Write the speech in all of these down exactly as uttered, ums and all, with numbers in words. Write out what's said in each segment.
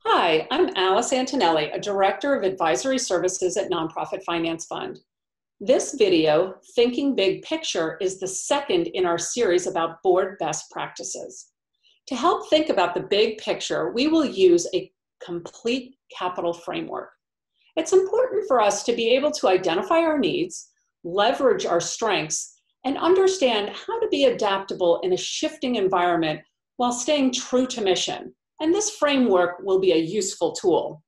Hi, I'm Alice Antonelli, a Director of Advisory Services at Nonprofit Finance Fund. This video, Thinking Big Picture, is the second in our series about board best practices. To help think about the big picture, we will use a complete capital framework. It's important for us to be able to identify our needs, leverage our strengths, and understand how to be adaptable in a shifting environment while staying true to mission. And this framework will be a useful tool.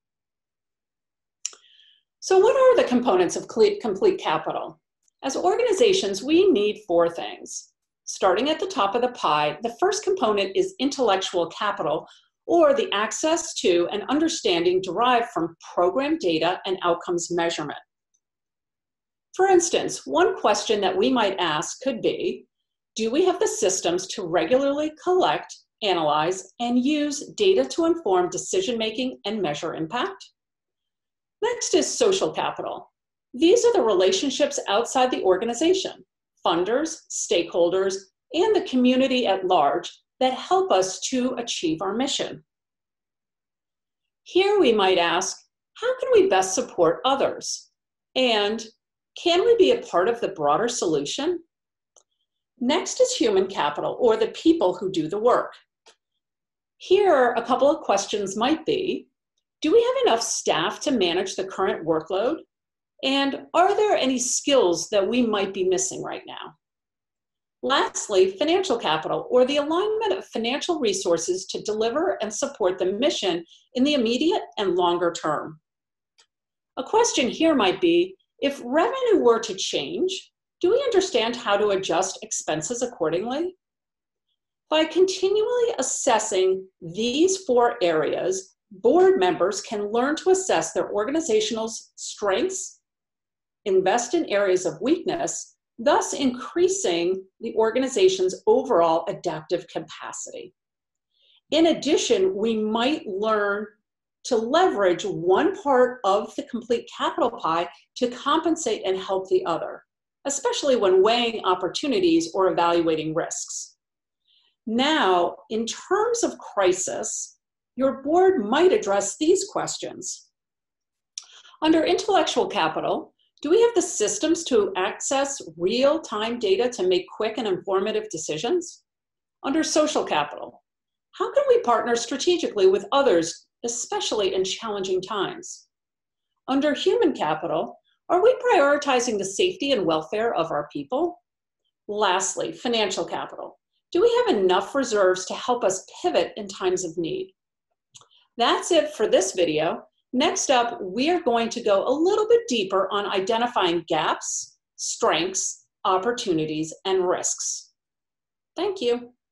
So what are the components of complete capital? As organizations, we need four things. Starting at the top of the pie, the first component is intellectual capital, or the access to and understanding derived from program data and outcomes measurement. For instance, one question that we might ask could be, do we have the systems to regularly collect, analyze, and use data to inform decision-making and measure impact? Next is social capital. These are the relationships outside the organization, funders, stakeholders, and the community at large that help us to achieve our mission. Here we might ask, how can we best support others? And can we be a part of the broader solution? Next is human capital, or the people who do the work. Here, a couple of questions might be, do we have enough staff to manage the current workload? And are there any skills that we might be missing right now? Lastly, financial capital, or the alignment of financial resources to deliver and support the mission in the immediate and longer term. A question here might be, if revenue were to change, do we understand how to adjust expenses accordingly? By continually assessing these four areas, board members can learn to assess their organizational strengths, invest in areas of weakness, thus increasing the organization's overall adaptive capacity. In addition, we might learn to leverage one part of the complete capital pie to compensate and help the other, especially when weighing opportunities or evaluating risks. Now, in terms of crisis, your board might address these questions. Under intellectual capital, do we have the systems to access real-time data to make quick and informative decisions? Under social capital, how can we partner strategically with others, especially in challenging times? Under human capital, are we prioritizing the safety and welfare of our people? Lastly, financial capital. Do we have enough reserves to help us pivot in times of need? That's it for this video. Next up, we are going to go a little bit deeper on identifying gaps, strengths, opportunities, and risks. Thank you.